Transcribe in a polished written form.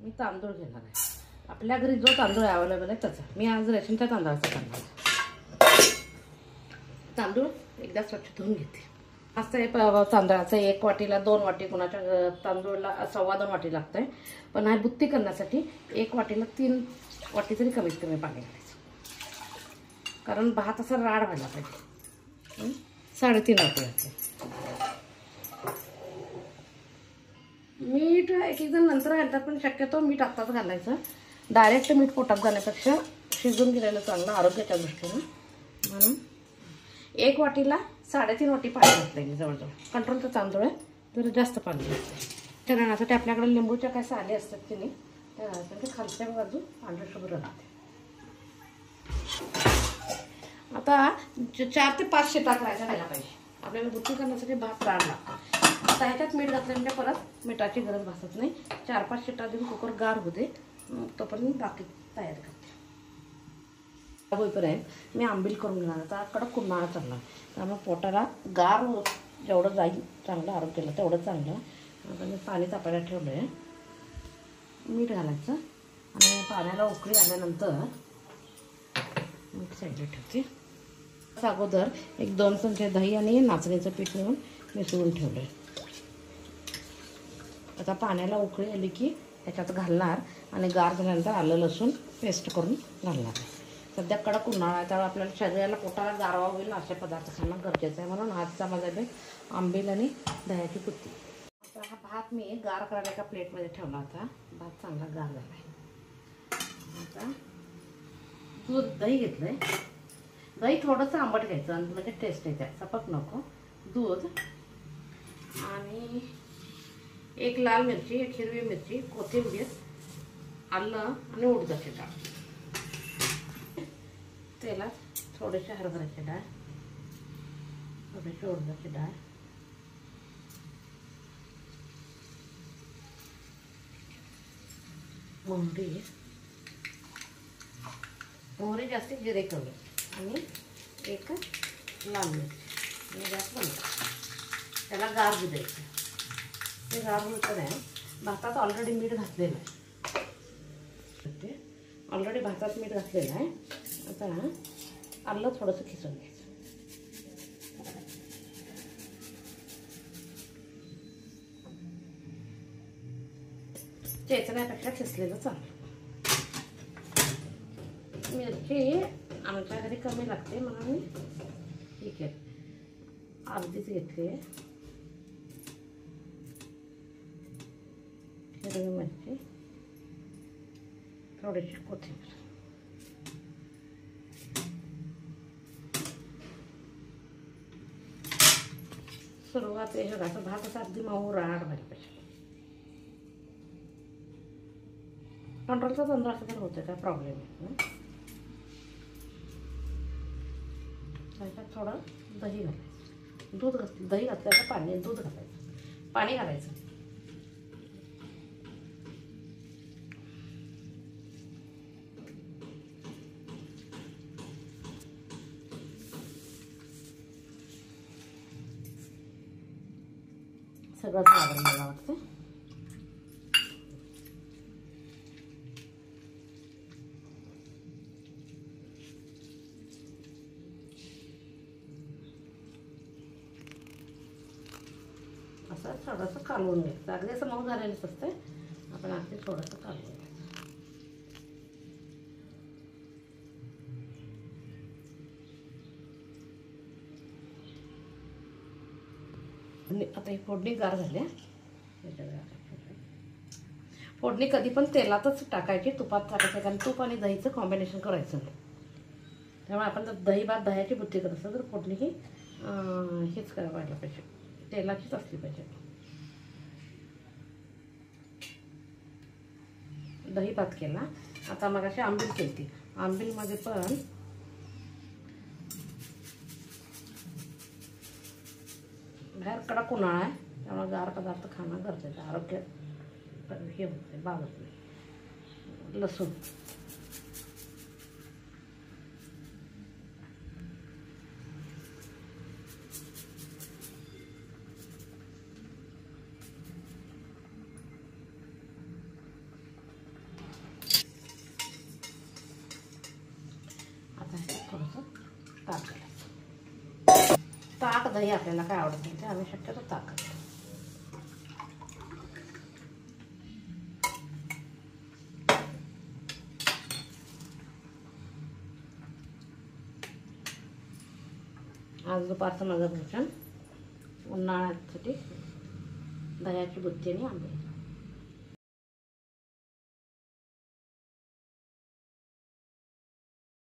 मी तांदूळ घेणार आहे. आपल्या घरी जो तांदूळ अवेलेबल आहे त्याचा. मी आज रेशनच्या तांदळाचा करणार आहे. तांदूळ एकदा स्वच्छ धुवून घेते. असं हे तांदळाचं 1 वाटीला 2 वाटी, कोणाच्या तांदूळला 2.25 वाटी लागतंय. पण हा बुत्ती करण्यासाठी 1 वाटीला 3 वाटी तरी कमीत कमी पाणी घालायचं, कारण भात असा राड व्हायला पाहिजे. 3.5 वाटी घातले. मीठ एक जण नंतर घालतात, पण शक्यतो मीठ आत्ताच घालायचं. डायरेक्ट मीठ पोटात जाण्यापेक्षा शिजून गेलेलं चांगलं आरोग्याच्या दृष्टीनं. म्हणून 1 वाटीला 3.5 वाटी पाणी घातलं मी जवळजवळ. कंट्रोलचं तांदूळ आहे, जर जास्त पाणी घातलं. चरणासाठी आपल्याकडे लिंबूच्या काय साली असतात की नाही, त्या खालच्या बाजू पांढऱ्या शुभ्र राहते. आता 4 ते 5 शिटा करायच्या राहायला पाहिजे. आपल्याला बुत्ती करण्यासाठी भात राड लागतो. आता ह्याच्यात मीठ घातलं म्हणजे परत मिठाची गरज भासत नाही. 4-5 शिटा देऊन कुकर गार होते, तोपर्यंत बाकी तयार करते. होईपर्यंत मी आंबील करून घेणार. आता कडक उन्हाळा चालला, त्यामुळे पोटाला गार जेवढं जाईल चांगलं, आरोग्याला तेवढं चांगलं. आता मी पाणी तापायला ठेवलं आहे. मीठ घालायचं आणि पाण्याला उकळी आल्यानंतर मीठ साईडला ठेवते. अगोदर 1-2 चमचे दही आणि नाचणीचं पीठ नेऊन मिसळून ठेवलं आहे. आता पाण्याला उकळी आली की ह्याच्यात घालणार आणि गार झाल्यानंतर आलं लसूण पेस्ट करून घालणार. सध्या कडक उन्हाळा आहे, त्यामुळे आपल्याला शरीराला पोटाला गारवा होईल असे पदार्थ खाणं गरजेचं आहे. म्हणून आजचा माझा बेत आंबील आणि दह्याची बुत्ती. आता हा भात मी गार करायला एका प्लेटमध्ये ठेवला होता. भात चांगला गार झाला आहे. आता दही घेतलं आहे. दही थोडंसं आंबट घ्यायचं म्हणजे टेस्ट येते, सपक नको. दूध आणि 1 लाल मिरची, 1 हिरवी मिरची, कोथिंबीर, आलं आणि उडदाची डाळ. तेलात थोडेसे हरभऱ्याची डाळ, थोडीशी उडदाची डाळ, मोहरी जास्ती, जिरे कमी आणि 1 लाल मिरची आणि गॅस बंद. त्याला गार होऊ द्यायचं. ते गार होतं नाही. भातात ऑलरेडी मीठ घातलेलं आहे. ऑलरेडी भातात मीठ घातलेलं आहे. आता आलं थोडंसं खिसून घ्यायचं. चेचण्यापेक्षा खिसलेलं चांगलं. मिरची आमच्या घरी कमी लागते म्हणून मी ठीक आहे अर्धीच घेतली आहे. हिरवी मिरची, थोडीशी कोथिंबीर. सुरुवात हे घालायचं. भात असा अगदी मऊ राड व्हायला पाहिजे. कंट्रोलचा तांदूळ असं तर होतं, काय प्रॉब्लेम नाही. त्याच्यात थोडं दही घालायचं. दूध घातलं, दही घातल्याचं पाणी, दूध घालायचं, पाणी घालायचं. सगळंच लागेल मला वाटतं. असं थोडंसं कालवून घ्यायचं. अगदी असं मऊ झालेलंच असतं, आपण अगदी थोडंसं कालवून घ्यायचं. आणि आता ही फोडणी गार झाली. फोडणी कधी पण तेलातच टाकायची, तुपात टाकायचं, कारण तूप आणि दहीचं कॉम्बिनेशन करायचं नाही. त्यामुळे आपण जर दही भात दह्याची बुत्ती करत असतो तर फोडणी ही हेच करायला पाहिजे, तेलाचीच असली पाहिजे. दही भात केला. आता मग अशी आंबील केली. आंबीलमध्ये पण बाहेर कडक उन्हाळा आहे, त्यामुळे गार पदार्थ खाणं गरजेचं आहे. आरोग्य हे होते, बाबत नाही. लसूण, ताक दही आपल्याला काय आवडत नाही ते आम्ही शक्यतो ताक करतो. आज दुपारचं माझं भोजन उन्हाळ्यासाठी दह्याची बुत्ती आणि आंबे.